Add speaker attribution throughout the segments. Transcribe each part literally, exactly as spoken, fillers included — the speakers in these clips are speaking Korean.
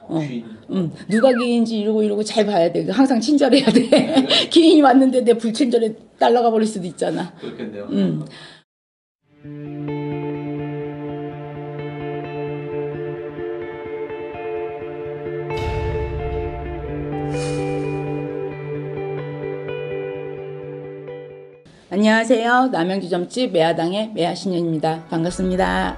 Speaker 1: 어, 음, 누가 기인지 이러고 이러고 잘 봐야 돼. 항상 친절해야 돼. 기인이 왔는데 내 불친절에 날아가 버릴 수도 있잖아.
Speaker 2: 그렇겠네요.
Speaker 1: 음. 안녕하세요. 남양주점집 매화당의 매화신년입니다. 반갑습니다.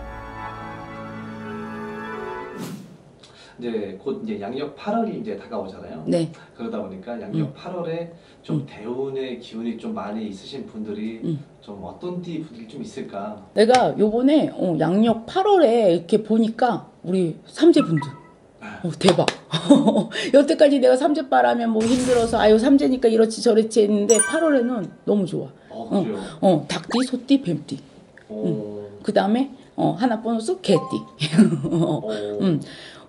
Speaker 2: 이제 곧 이제 양력 팔월이 이제 다가오잖아요.
Speaker 1: 네.
Speaker 2: 그러다 보니까 양력
Speaker 1: 음.
Speaker 2: 팔월에 좀
Speaker 1: 음.
Speaker 2: 대운의 기운이 좀 많이 있으신 분들이
Speaker 1: 음.
Speaker 2: 좀 어떤 띠 분들이 좀 있을까?
Speaker 1: 내가 요번에 어, 양력 팔월에 이렇게 보니까 우리 삼재분들 어, 대박. 여태까지 내가 삼재바라면 뭐 힘들어서 아유 삼재니까 이렇지 저렇지 했는데 팔월에는 너무 좋아.
Speaker 2: 어,
Speaker 1: 어,
Speaker 2: 그래요?
Speaker 1: 어, 닭띠, 소띠, 뱀띠.
Speaker 2: 어,
Speaker 1: 그 다음에 어, 하나 보너스 개띠. 어,
Speaker 2: 어,
Speaker 1: 음.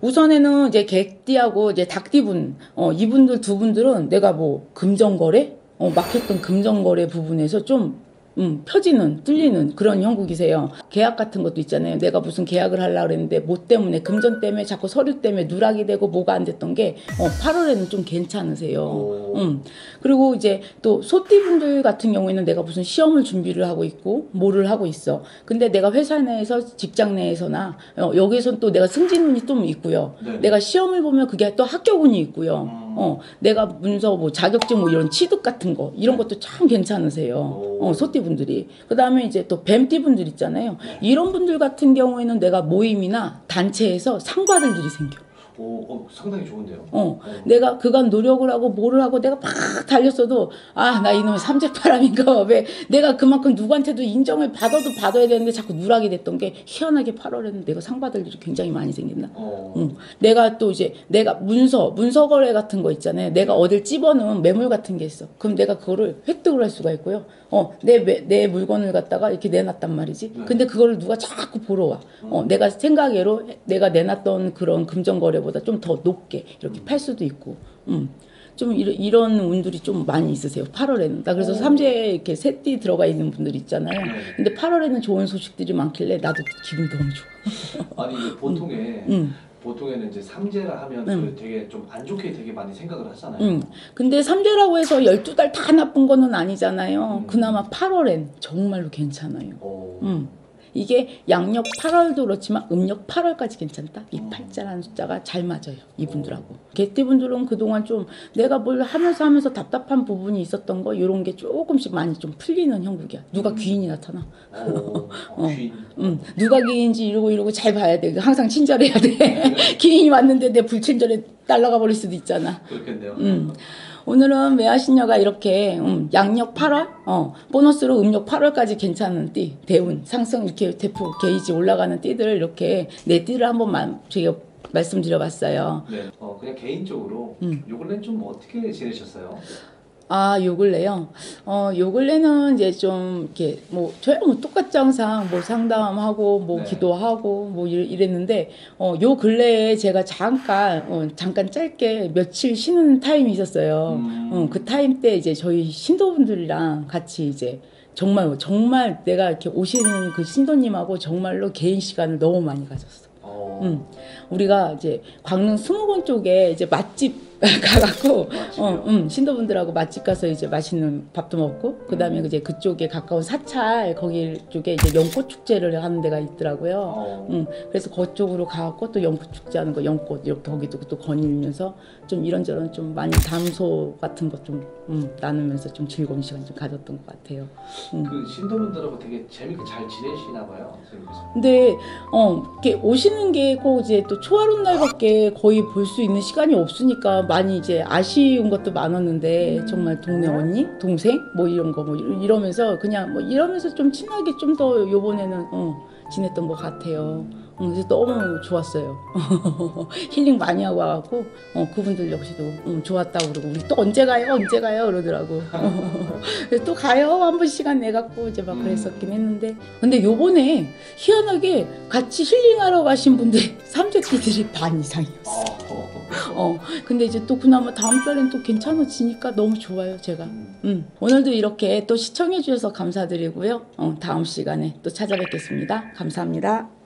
Speaker 1: 우선에는 이제 개띠하고 이제 닭띠분, 어, 이분들 두 분들은 내가 뭐 금전거래, 어, 막혔던 금전거래 부분에서 좀 음, 펴지는, 뚫리는 그런 형국이세요. 계약 같은 것도 있잖아요. 내가 무슨 계약을 하려고 그랬는데 뭐 때문에, 금전 때문에 자꾸 서류 때문에 누락이 되고 뭐가 안 됐던 게 어, 팔월에는 좀 괜찮으세요.
Speaker 2: 오.
Speaker 1: 음. 그리고 이제 또 소띠분들 같은 경우에는 내가 무슨 시험을 준비를 하고 있고 뭐를 하고 있어. 근데 내가 회사 내에서 직장 내에서나 어, 여기선 또 내가 승진운이 좀 있고요.
Speaker 2: 네.
Speaker 1: 내가 시험을 보면 그게 또 합격운이 있고요.
Speaker 2: 음.
Speaker 1: 어, 내가 문서 뭐 자격증 뭐 이런 취득 같은 거 이런 것도 참 괜찮으세요. 어, 소띠분들이. 그 다음에 이제 또 뱀띠분들 있잖아요. 이런 분들 같은 경우에는 내가 모임이나 단체에서 상 받을 일이 생겨.
Speaker 2: 오, 어, 상당히 좋은데요.
Speaker 1: 어, 내가 그간 노력을 하고 뭐를 하고 내가 막 달렸어도 아, 나 이놈의 삼재바람인가 왜 내가 그만큼 누구한테도 인정을 받아도 받아야 되는데 자꾸 누락이 됐던 게 희한하게 팔월에는 내가 상 받을 일이 굉장히 많이 생긴다.
Speaker 2: 어.
Speaker 1: 응. 내가 또 이제 내가 문서 문서 거래 같은 거 있잖아요. 내가 어딜 집어넣은 매물 같은 게 있어. 그럼 내가 그거를 획득을 할 수가 있고요. 어, 내, 내 물건을 갖다가 이렇게 내놨단 말이지.
Speaker 2: 네.
Speaker 1: 근데 그거를 누가 자꾸 보러 와. 어, 내가 생각외로 내가 내놨던 그런 금전거래보다 좀 더 높게 이렇게 팔 수도 있고. 음. 좀 이런, 이런 운들이 좀 많이 있으세요. 팔월에는. 나 그래서
Speaker 2: 오.
Speaker 1: 삼재에 이렇게 새띠 들어가 있는 분들 있잖아요.
Speaker 2: 네.
Speaker 1: 근데 팔월에는 좋은 소식들이 많길래 나도 기분이 너무 좋아.
Speaker 2: 아니 이게 보통에
Speaker 1: 음.
Speaker 2: 보통에는 이제 삼재라 하면
Speaker 1: 음.
Speaker 2: 그 되게 좀 안 좋게 되게 많이 생각을 하잖아요.
Speaker 1: 음. 근데 삼재라고 해서 열두 달 다 나쁜 거는 아니잖아요.
Speaker 2: 음.
Speaker 1: 그나마 팔월엔 정말로 괜찮아요.
Speaker 2: 오.
Speaker 1: 음. 이게 양력 팔월도 그렇지만 음력 팔월까지 괜찮다. 이 팔자라는 숫자가 잘 맞아요. 이분들하고. 개띠분들은 그동안 좀 내가 뭘 하면서 하면서 답답한 부분이 있었던 거 이런 게 조금씩 많이 좀 풀리는 형국이야. 누가 귀인이 나타나.
Speaker 2: 어,
Speaker 1: 어.
Speaker 2: 귀인.
Speaker 1: 음, 누가 귀인지 이러고 이러고 잘 봐야 돼. 항상 친절해야 돼. 귀인이 왔는데 내 불친절에 날아가 버릴 수도 있잖아.
Speaker 2: 그렇겠네요.
Speaker 1: 음. 오늘은 매화신녀가 이렇게 음, 양력 팔월, 어, 보너스로 음력 팔월까지 괜찮은 띠, 대운, 상승 이렇게 대폭 게이지 올라가는 띠들을 이렇게 네 띠를 한번 제가 말씀드려봤어요.
Speaker 2: 네, 어, 그냥 개인적으로
Speaker 1: 음.
Speaker 2: 요 근래 좀 어떻게 지내셨어요?
Speaker 1: 아, 요 근래요? 어, 요 근래는 이제 좀, 이렇게, 뭐, 저야 뭐 똑같지 항상, 뭐 상담하고, 뭐
Speaker 2: 네.
Speaker 1: 기도하고, 뭐 이랬, 이랬는데, 어, 요 근래에 제가 잠깐, 어, 잠깐 짧게 며칠 쉬는 타임이 있었어요.
Speaker 2: 음.
Speaker 1: 어, 그 타임 때 이제 저희 신도분들이랑 같이 이제, 정말, 정말 내가 이렇게 오시는 그 신도님하고 정말로 개인 시간을 너무 많이 가졌어.
Speaker 2: 어.
Speaker 1: 음, 우리가 이제 광릉 수목원 쪽에 이제 맛집 가갖고 어, 음, 신도분들하고 맛집 가서 이제 맛있는 밥도 먹고 그 다음에 이제 그쪽에 가까운 사찰 거기 쪽에 이제 연꽃 축제를 하는 데가 있더라고요.
Speaker 2: 어.
Speaker 1: 음, 그래서 그쪽으로 가갖고 또 연꽃 축제 하는 거 연꽃 이렇게 거기도 또 거닐면서 좀 이런저런 좀 많이 담소 같은 것 좀 음, 나누면서 좀 즐거운 시간 좀 가졌던 것 같아요. 음.
Speaker 2: 그 신도분들하고 되게 재밌게 잘 지내시나 봐요, 선생님께서.
Speaker 1: 근데 어 이렇게 오시는 게 꼭 이제 또 초하룻 날밖에 거의 볼 수 있는 시간이 없으니까 많이 이제 아쉬운 것도 많았는데 정말 동네 언니, 동생 뭐 이런 거 뭐 이러면서 그냥 뭐 이러면서 좀 친하게 좀 더 요번에는 어 지냈던 것 같아요. 음, 그래서 너무 좋았어요. 힐링 많이 하고 와갖고 어, 그분들 역시도 음, 좋았다고 그러고 우리 또 언제 가요? 언제 가요? 그러더라고. 그래서 또 가요? 한 번 시간 내갖고 이제 막 그랬었긴 했는데 근데 요번에 희한하게 같이 힐링하러 가신 분들 삼재띠들이 반 이상이었어.
Speaker 2: 어.
Speaker 1: 어, 근데 이제 또 그나마 다음 달엔 또 괜찮아지니까 너무 좋아요, 제가. 음, 오늘도 이렇게 또 시청해 주셔서 감사드리고요. 어, 다음 시간에 또 찾아뵙겠습니다. 감사합니다.